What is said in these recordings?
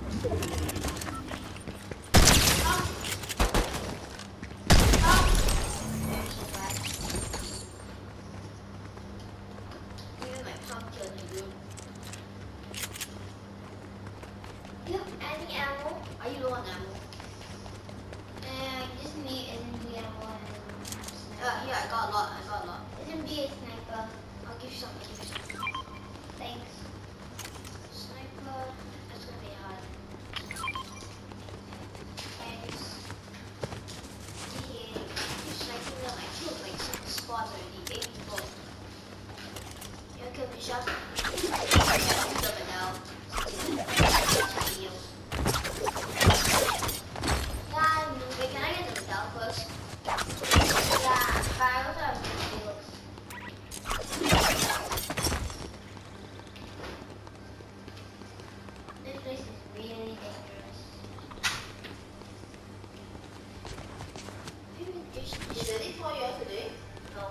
Yeah, I got a lot. SMG is sniper. I'll give you some. Thanks. Sniper. That's gonna be hard. Thanks. Yeah. You sniping them. I killed like 6 squads already. 8 people. You wanna kill me, shot? Dump it now. Wait, can I get the medal first? Yeah, but I also have heals. This place is really dangerous. Is there anything for you today? No.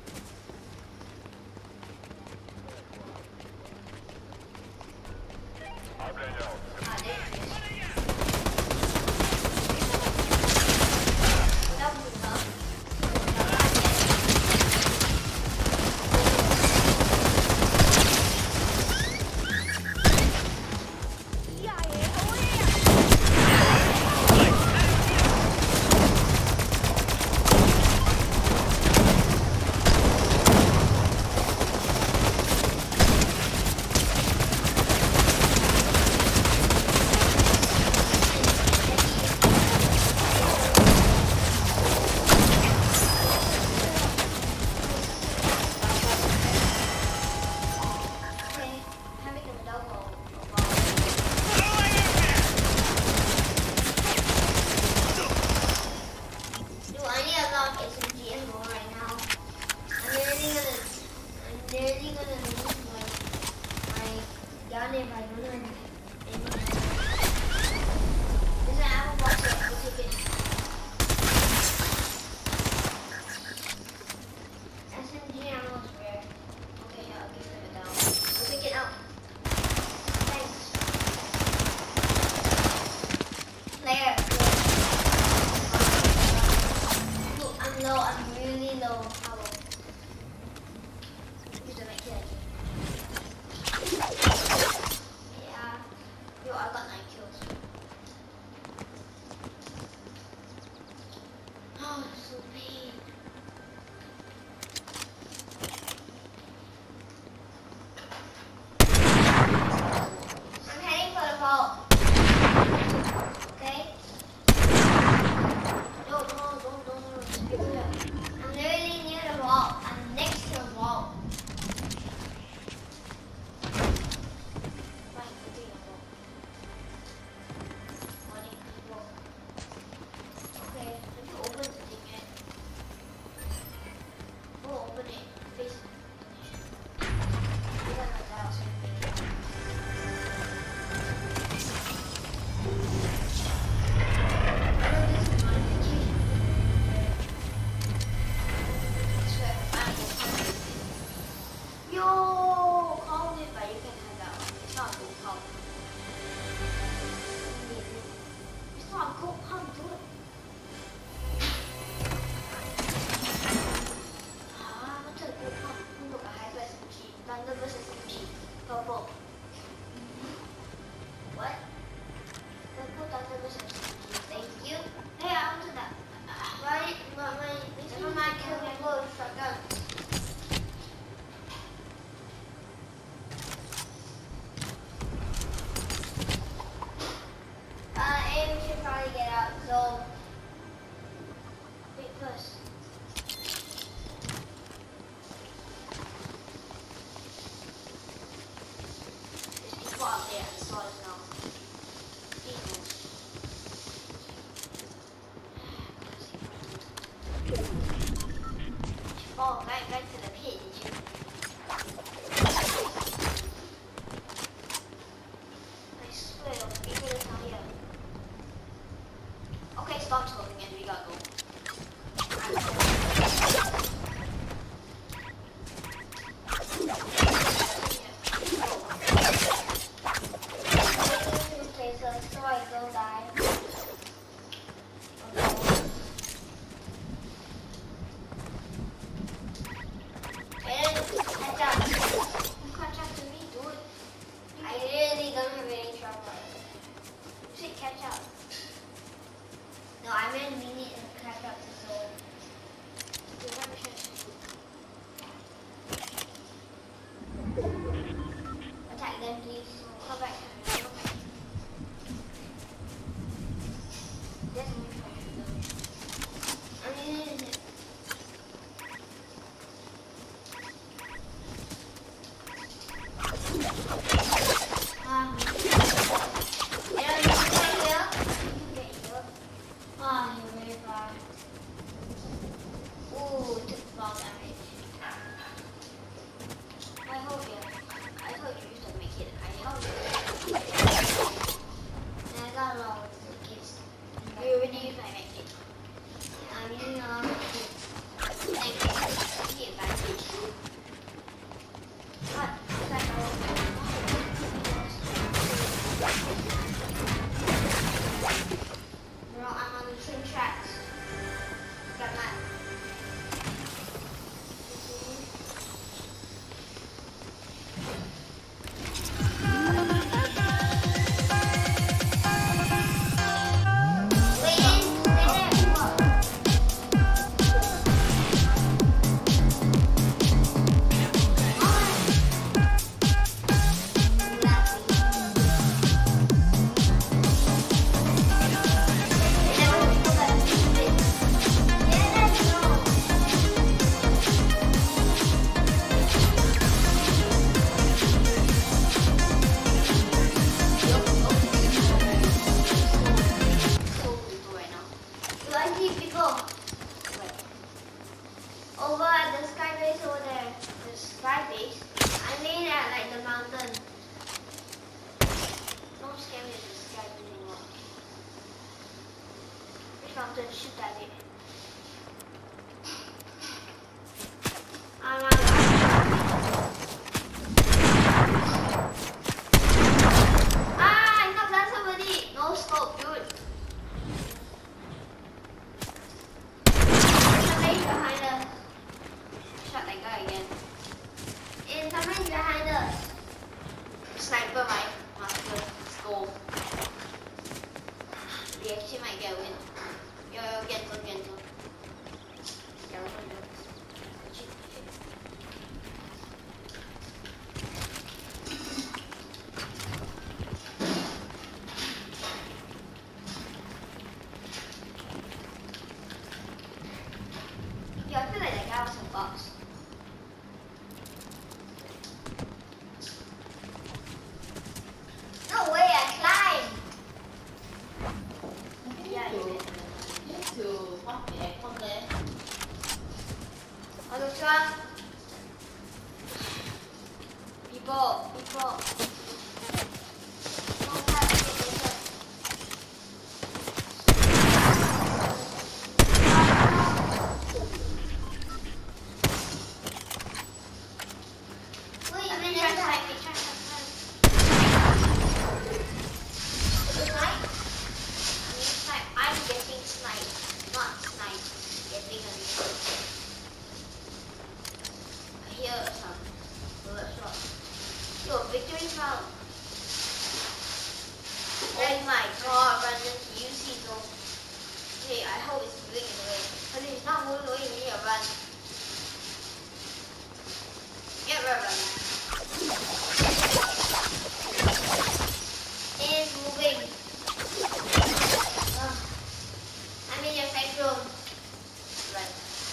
Oh, back to the pit, did you? I swear, the people is not here. Okay, stop talking and we gotta go. Okay, so so I go die. And catch up. You catch up to me, dude. I really don't have any trouble. You should catch up. No, I meant we need to catch up to Soul. Attack them, please. Come back. Come back. There's no pressure though. I mean, you're very far. Ooh, took fall damage. I hope you used to make it. I hope you. And I got a lot of kids. We already used my make it. I'm using a lot of kids. Thank you. Get back to you. What? Is that Bro, I'm on the train tracks. Got mad. Over at the sky base over there. The sky base. I mean at like the mountain. Don't scare me with the sky base anymore. Which mountain? Shoot at it. I knocked down somebody. No scope, dude. Behind us. Shot that guy again. And somebody's behind us. Sniper might master scope. They actually might get a win. Yo, gentle. I feel like that guy was a box. No way, I climbed. Yeah, you did. Just to what the aircon there. Other truck. People. Yo, victory round. Oh my god, Brandon, you see those. Hey, I hope it's moving away. But if it's not moving away, we need to run. Yeah, we're running. It's moving. I'm in your safe room. Right.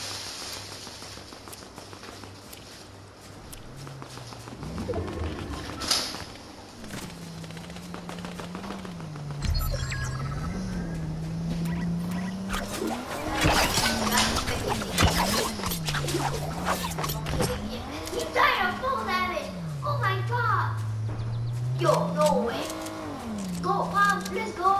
You died of full damage. Oh my god. Yo, no way. Go, Mom, let's go.